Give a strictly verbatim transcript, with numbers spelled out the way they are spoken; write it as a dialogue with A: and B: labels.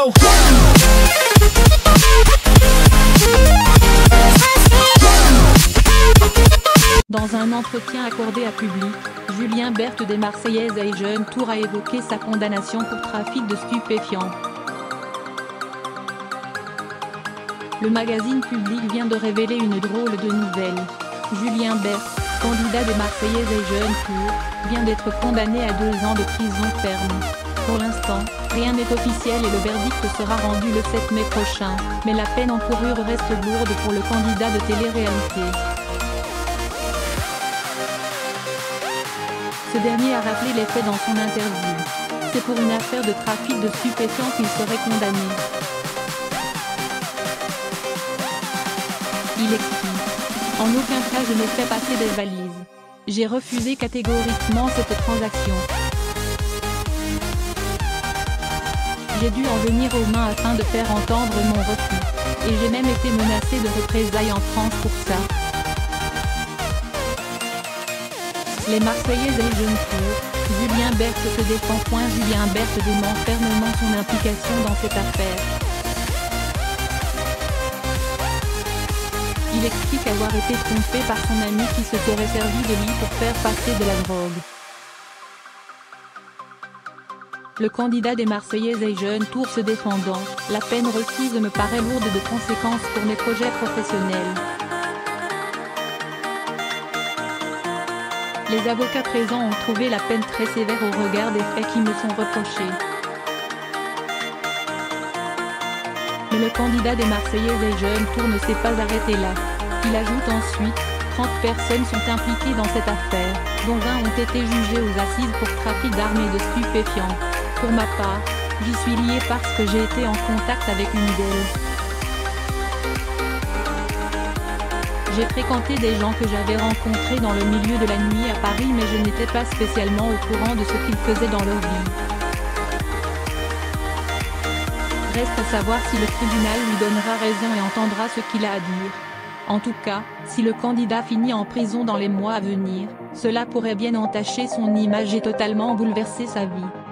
A: go.
B: Dans un entretien accordé à Public, Julien Berthe des Marseillaises et Jeunes Tour a évoqué sa condamnation pour trafic de stupéfiants. Le magazine Public vient de révéler une drôle de nouvelle. Julien Berthe, candidat des Marseillaises et Jeunes Tour, vient d'être condamné à deux ans de prison ferme. Pour l'instant, rien n'est officiel et le verdict sera rendu le sept mai prochain, mais la peine encourue reste lourde pour le candidat de télé-réalité. Ce dernier a rappelé les faits dans son interview. C'est pour une affaire de trafic de stupéfiants qu'il serait condamné. Il explique. En aucun cas je ne fais passer des valises. J'ai refusé catégoriquement cette transaction. J'ai dû en venir aux mains afin de faire entendre mon refus. Et j'ai même été menacé de représailles en France pour ça. Les Marseillaises et Jeunes Tour, Julien Berthe se défend. Julien Berthe dément fermement son implication dans cette affaire. Il explique avoir été trompé par son ami qui se serait servi de lui pour faire passer de la drogue. Le candidat des Marseillaises et Jeunes Tour se défendant, la peine requise me paraît lourde de conséquences pour mes projets professionnels. Les avocats présents ont trouvé la peine très sévère au regard des faits qui me sont reprochés. Mais le candidat des Marseillaises et Jeunes Tour ne s'est pas arrêté là. Il ajoute ensuite, trente personnes sont impliquées dans cette affaire, dont vingt ont été jugées aux assises pour trafic d'armes et de stupéfiants. Pour ma part, j'y suis lié parce que j'ai été en contact avec une d'elles. J'ai fréquenté des gens que j'avais rencontrés dans le milieu de la nuit à Paris, mais je n'étais pas spécialement au courant de ce qu'ils faisaient dans leur vie. Reste à savoir si le tribunal lui donnera raison et entendra ce qu'il a à dire. En tout cas, si le candidat finit en prison dans les mois à venir, cela pourrait bien entacher son image et totalement bouleverser sa vie.